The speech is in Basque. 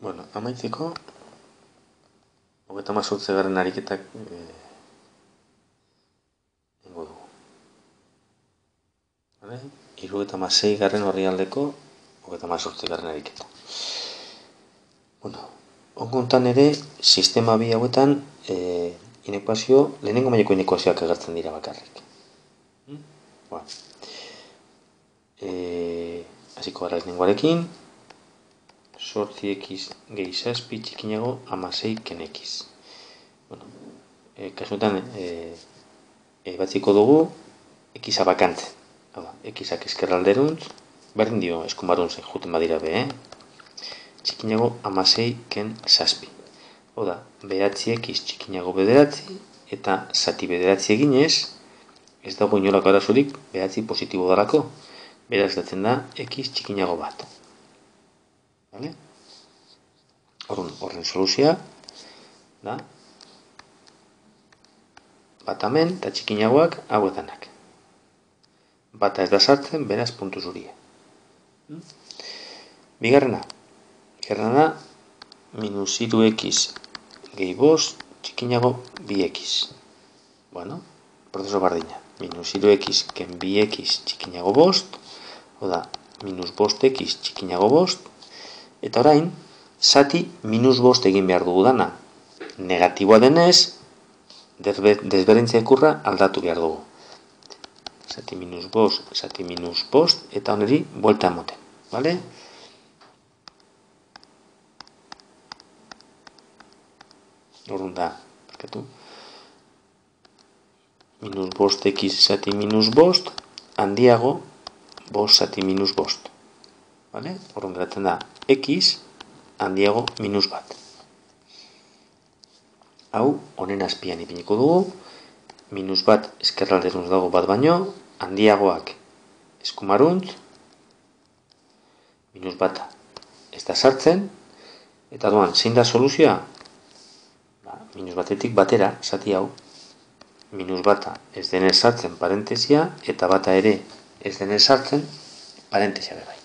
Bueno, amaitzeko, 38. ariketak ingo dugu. 76. orrialdeko 38. ariketa. Bueno, onkontan ere, sistema bi hauetan lehenengo mailako inekuazioak agertzen dira bakarrik. Bueno, hasiko gara lehenengoarekin, 8x gehi 7 txikinago 16 ken x. Bueno, kasuetan batziko dugu x abakantzen. Xak eskerralderuntz, berdin dio eskumaruntz juten badira be, txikinago 16 ken 7. Oda, behatzi-x txikinago bederatzi, eta zati bederatzi eginez, ez dago inolako arazorik behatzi positibo darako, beraz datzen da x txikinago bat. Vale? Horren soluzioa da bat hemen eta txikinagoak hauetanak. Bata ez da sartzen, beraz puntu zuria. Bigarrena da minus 3x gehi 5 txikinago 2x. Bueno, prozeso bardina. Minus 3x ken 2x txikinago 5, oda, minus 5x txikinago 5, eta orain, zati minus 5 egin behar dugu dana. Negatiboa denez, desberdintzea ikurra aldatu behar dugu. Zati minus 5, eta oneri buelta emoten. Vale? Orduan da, minus 5x zati minus 5, handiago 5 zati minus 5. Vale? Orduan geratzen da, x handiago minus 1. Hau, honen azpian ipiniko dugu, minus 1 eskerralderuntz dago bat baino, handiagoak eskumaruntz, minus 1 ez da sartzen, eta duan, zein da soluzioa? Minus 1-etik batera, zati hau, minus 1 ez denez sartzen parentesia, eta bata ere ez denez sartzen parentesia bera.